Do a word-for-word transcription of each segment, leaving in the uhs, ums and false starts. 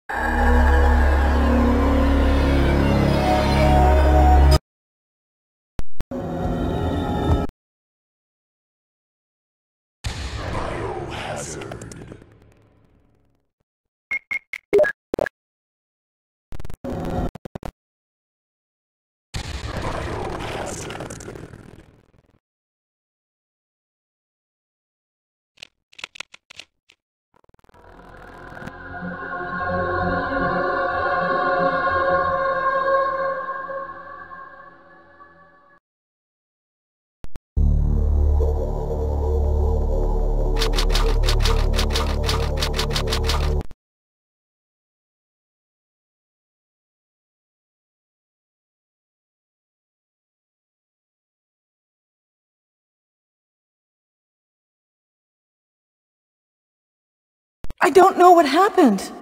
I don't know what happened.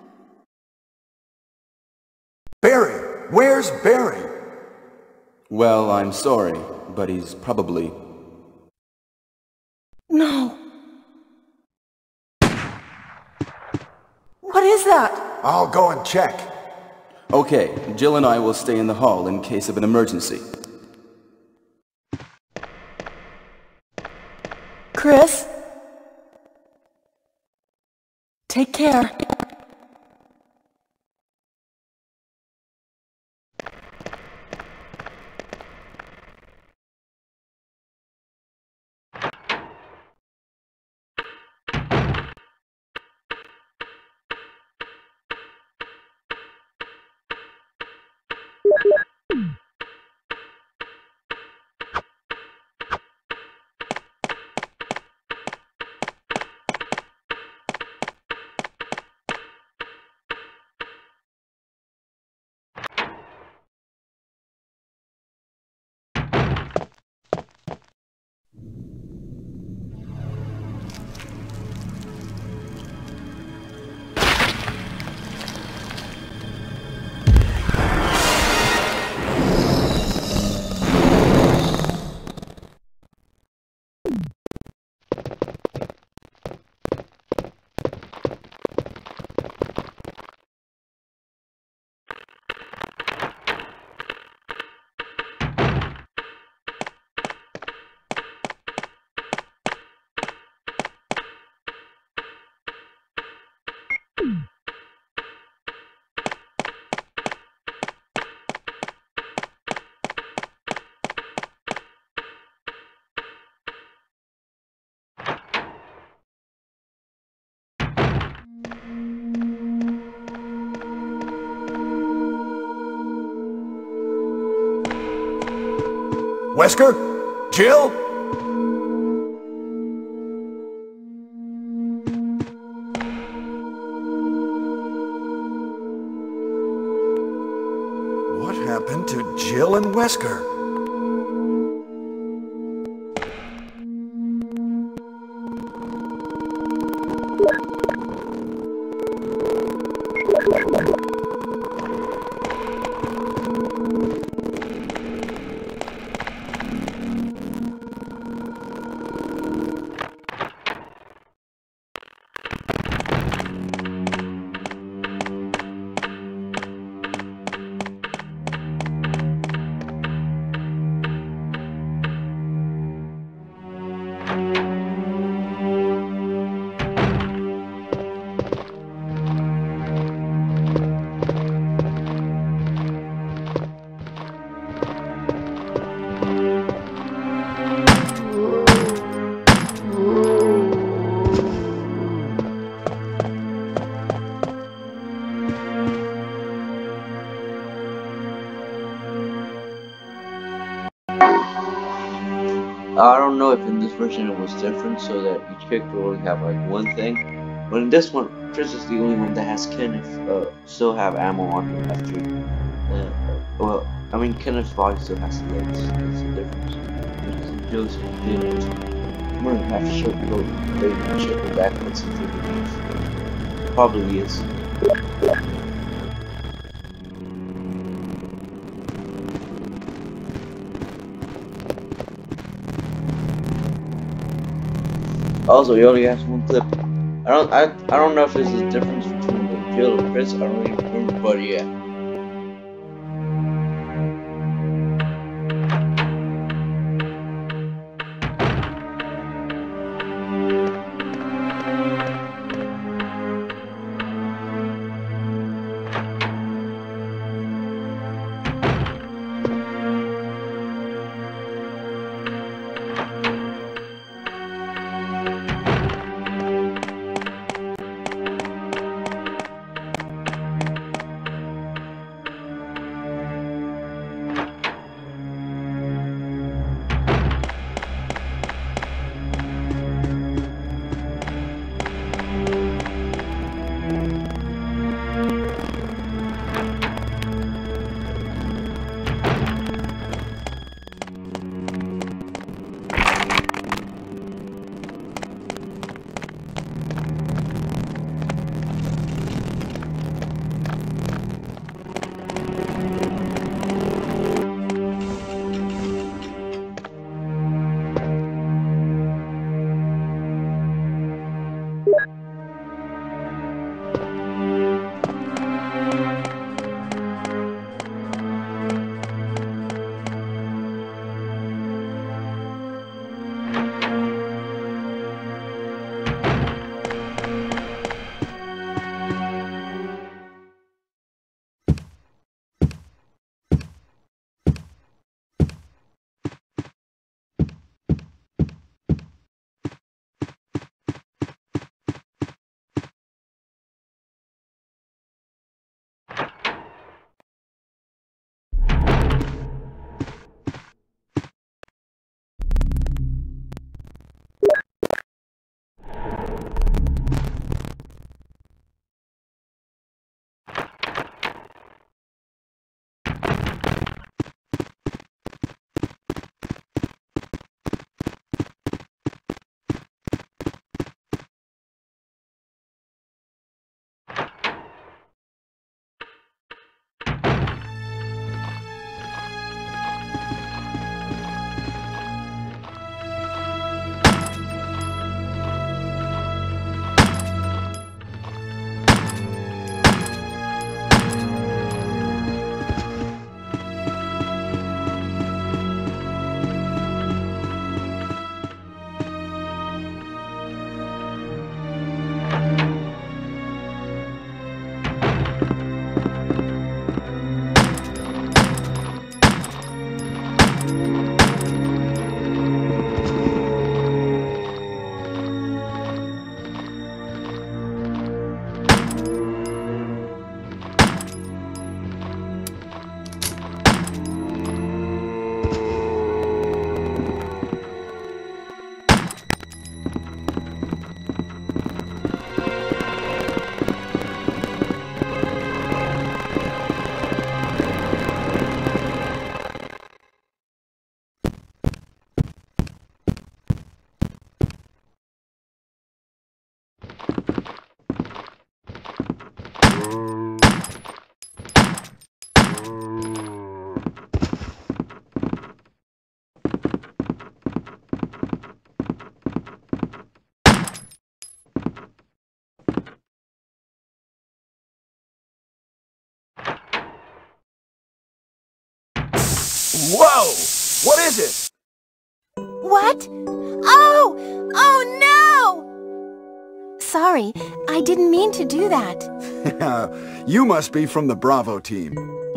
Barry! Where's Barry? Well, I'm sorry, but he's probably... No. What is that? I'll go and check. Okay, Jill and I will stay in the hall in case of an emergency. Chris? Take care. Wesker? Jill? What happened to Jill and Wesker? I don't know if in this version it was different, so that each character will only have like one thing. But in this one, Chris is the only one that has Kenneth uh, still have ammo on him after. Uh, well, I mean Kenneth's body still has legs. That's the difference. Because Joseph didn't. I'm gonna have to show you later and check the backwards and figure it probably is. Also, he only has one clip. I don't, I, I don't know if there's a difference between the Jill or Chris, I don't even remember, but yeah. Whoa! What is it? What? Oh! Oh no! Sorry, I didn't mean to do that. You must be from the Bravo team.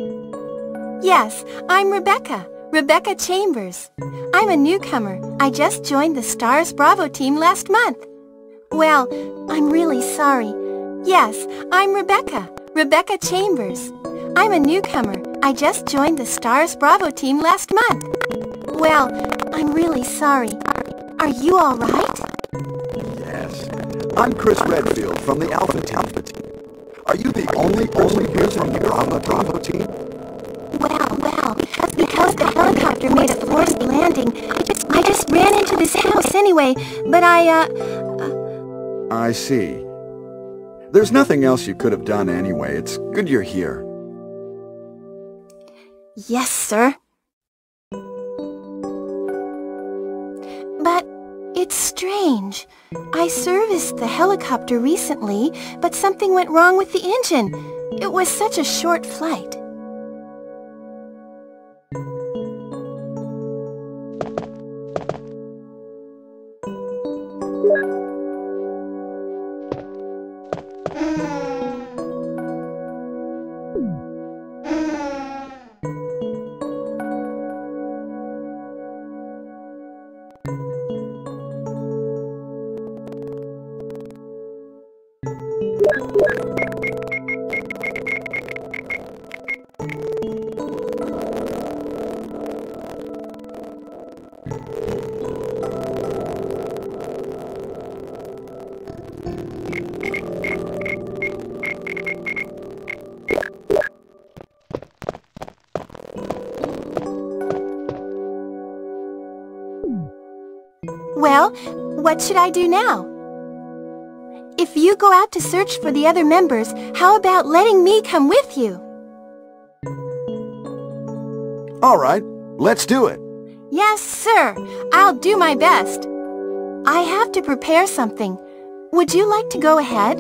Yes, I'm Rebecca. Rebecca Chambers. I'm a newcomer. I just joined the Stars Bravo team last month. Well, I'm really sorry. Yes, I'm Rebecca. Rebecca Chambers. I'm a newcomer. I just joined the Stars Bravo team last month. Well, I'm really sorry. Are you all right? Yes. I'm Chris Redfield from the Alpha team. Are you the only person here from the Bravo Bravo team? Well, well, because the helicopter made a forced landing, I just, I just ran into this house anyway, but I, uh... uh I see. There's nothing else you could have done anyway. It's good you're here. Yes, sir. But It's strange. I serviced the helicopter recently, but something went wrong with the engine. It was such a short flight. Well, what should I do now? If you go out to search for the other members, how about letting me come with you? All right, let's do it. Yes, sir. I'll do my best. I have to prepare something. Would you like to go ahead?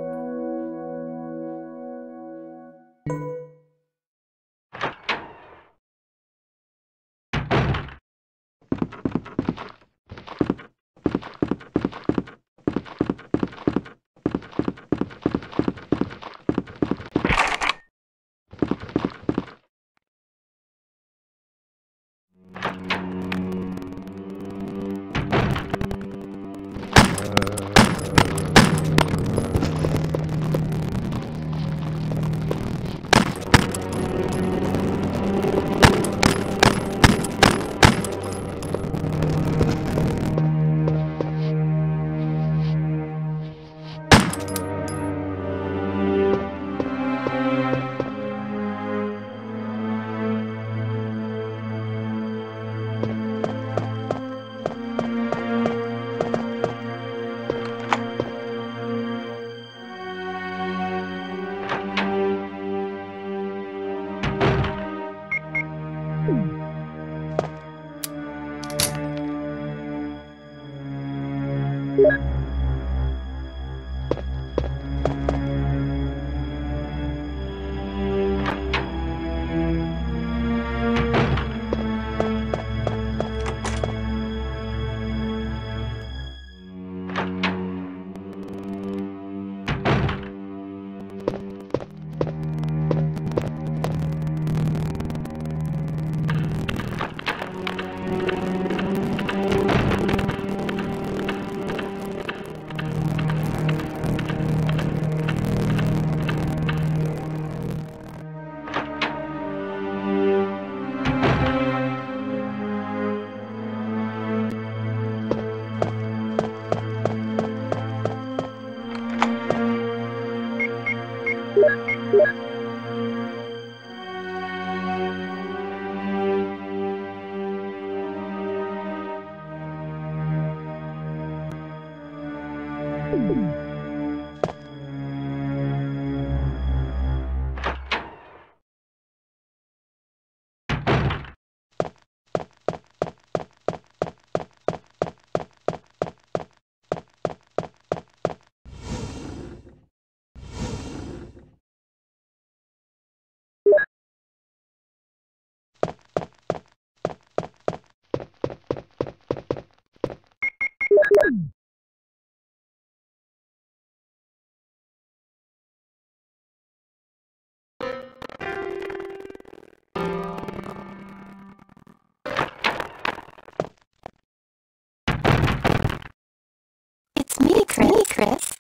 It's me, Chris. Chris.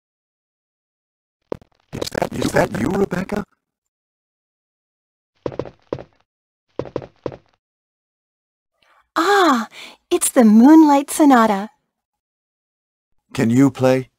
Is that, is that you, Rebecca? Ah, it's the Moonlight Sonata. Can you play?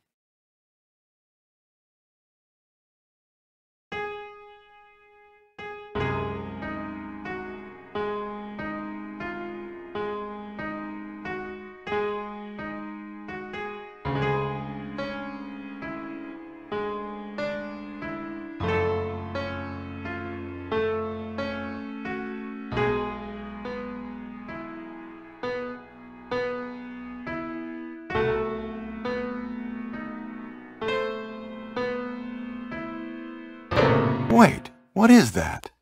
Wait, what is that?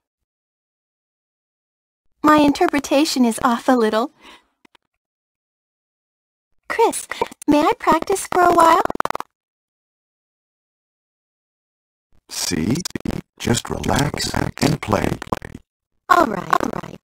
My interpretation is off a little. Chris, may I practice for a while? See? Just relax and play. All right, all right.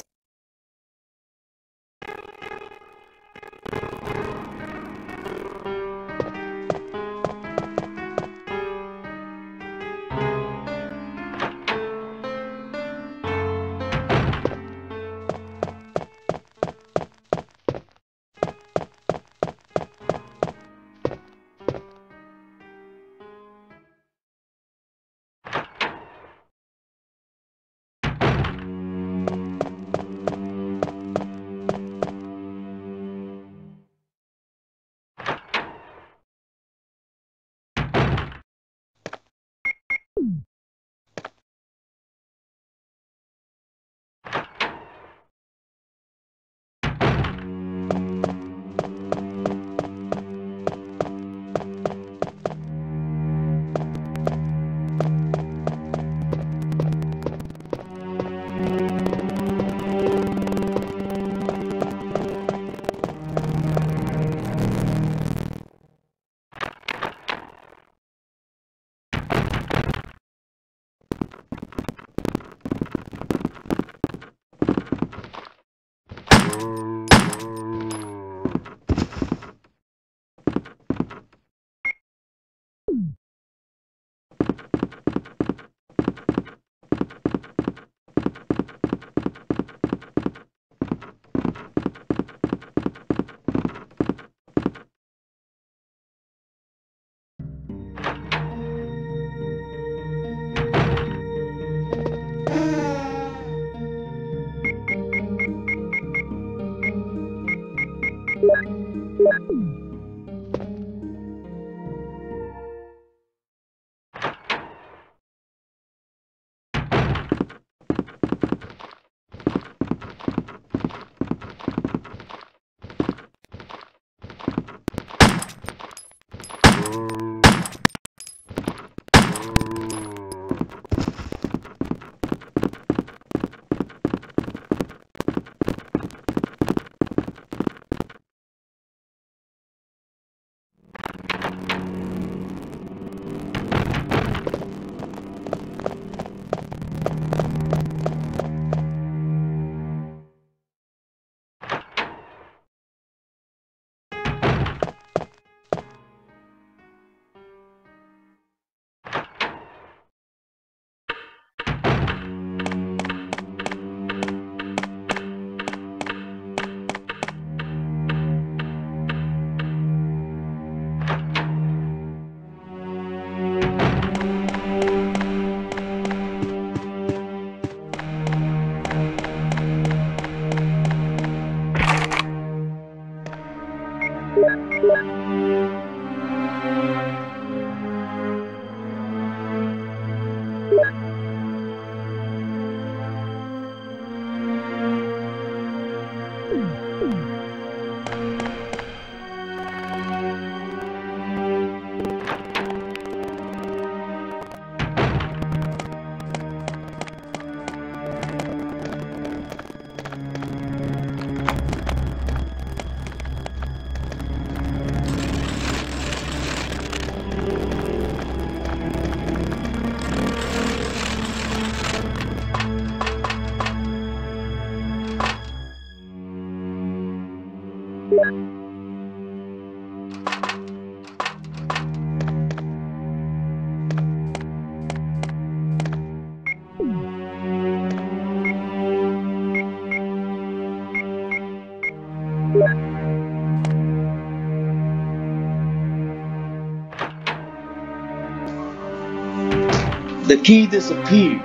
The key disappeared.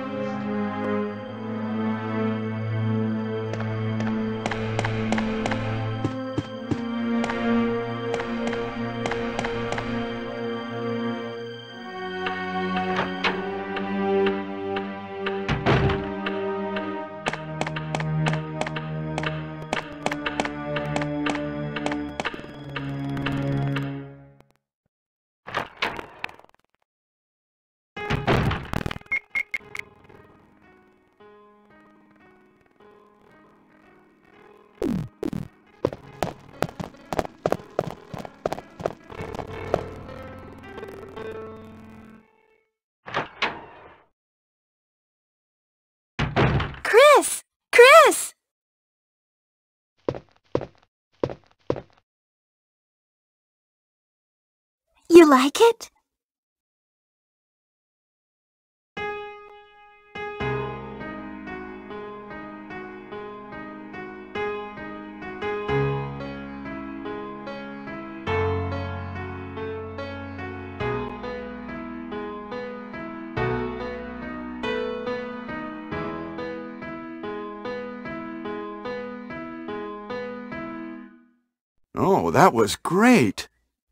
You like it? Oh, that was great!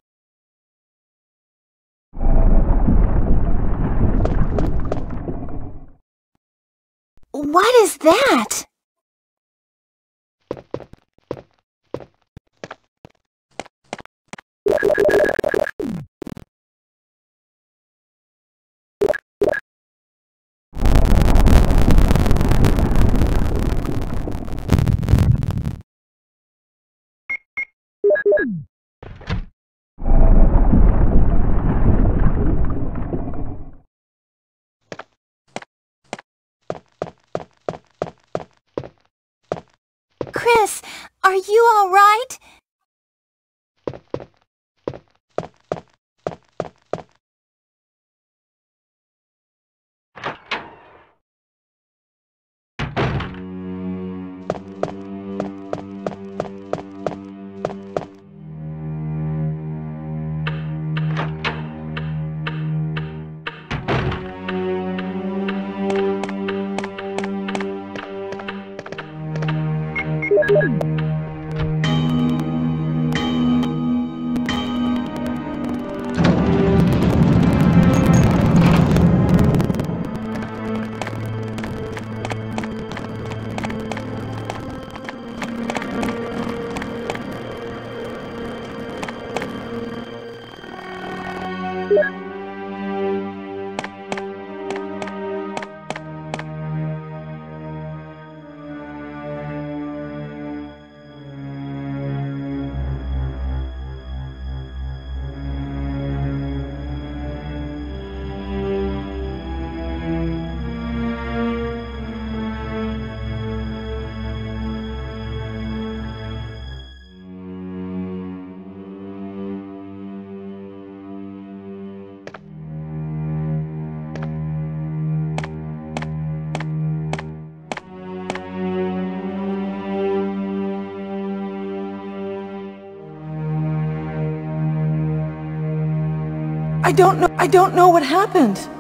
What is that? Chris, are you all right? I don't know. I don't know what happened.